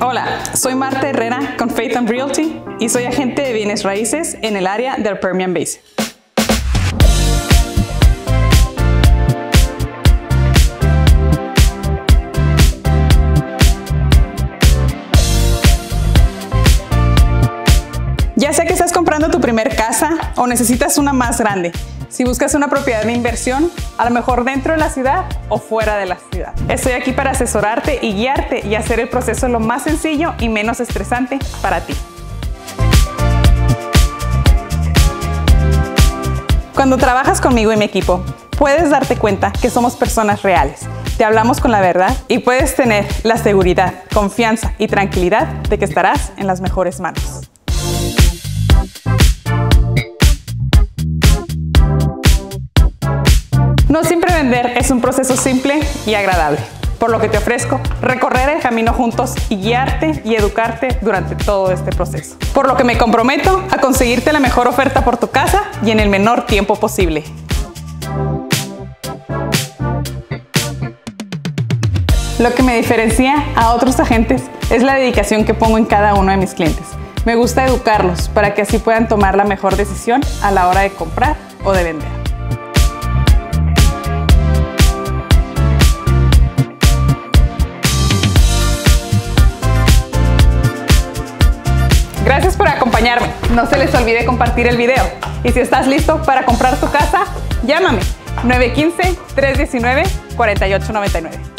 Hola, soy Marta Herrera con Faith & Realty y soy agente de bienes raíces en el área del Permian Basin. Ya sea que estás comprando tu primer casa o necesitas una más grande, si buscas una propiedad de inversión, a lo mejor dentro de la ciudad o fuera de la ciudad. Estoy aquí para asesorarte y guiarte y hacer el proceso lo más sencillo y menos estresante para ti. Cuando trabajas conmigo y mi equipo, puedes darte cuenta que somos personas reales. Te hablamos con la verdad y puedes tener la seguridad, confianza y tranquilidad de que estarás en las mejores manos. No siempre vender es un proceso simple y agradable, por lo que te ofrezco recorrer el camino juntos y guiarte y educarte durante todo este proceso. Por lo que me comprometo a conseguirte la mejor oferta por tu casa y en el menor tiempo posible. Lo que me diferencia a otros agentes es la dedicación que pongo en cada uno de mis clientes. Me gusta educarlos para que así puedan tomar la mejor decisión a la hora de comprar o de vender. Gracias por acompañarme. No se les olvide compartir el video. Y si estás listo para comprar tu casa, llámame 915-319-4899.